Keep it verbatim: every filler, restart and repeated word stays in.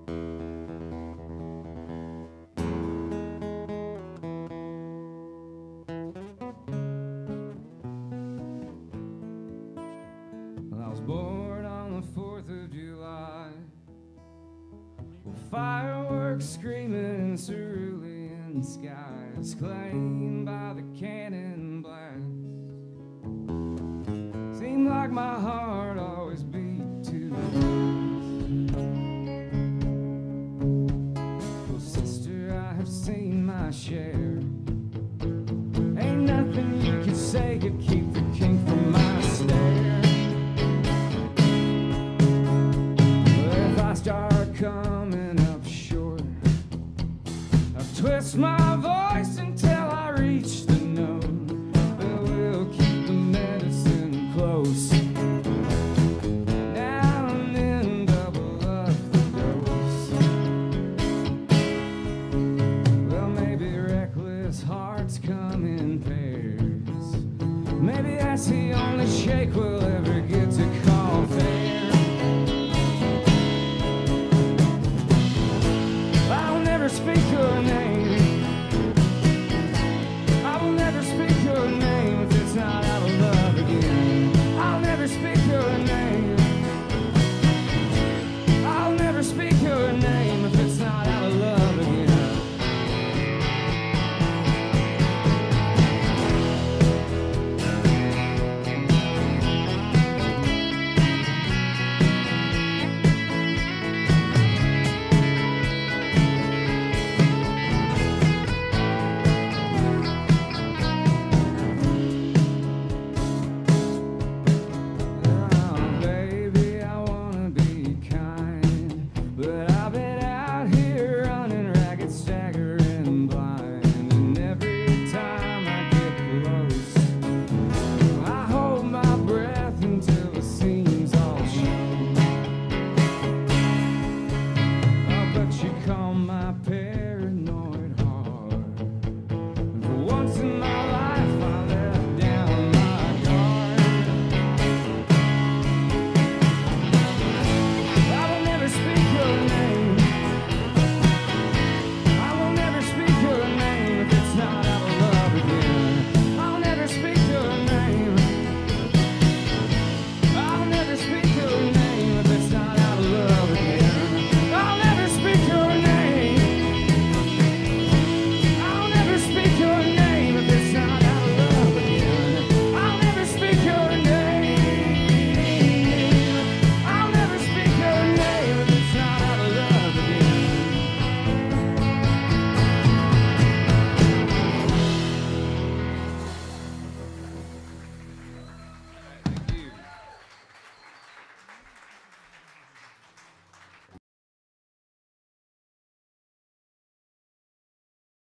Born on the fourth of July, with fireworks screaming cerulean skies, claimed by the cannon blast. Seemed like my heart always beat too fast. Well, sister, I have seen my share. Ain't nothing you can say to keep the king from my stare. Start coming up short, I twist my voice